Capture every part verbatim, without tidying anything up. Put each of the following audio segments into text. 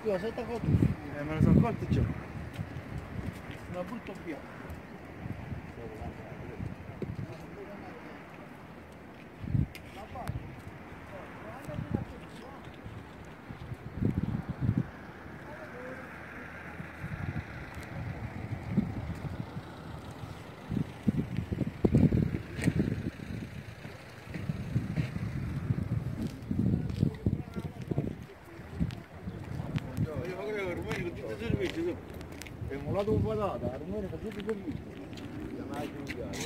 io sei attaccato. Eh, me ne sono accorto già. La butto via. Abbiamo lato un patata, ormai fa tutti i servizi. Ma io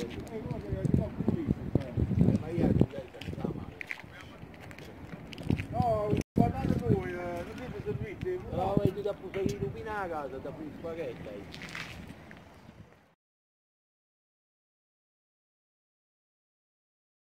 no, un patata noi, non siete servizi. No, vedi da puntare di lupina a casa, da più spaghetti.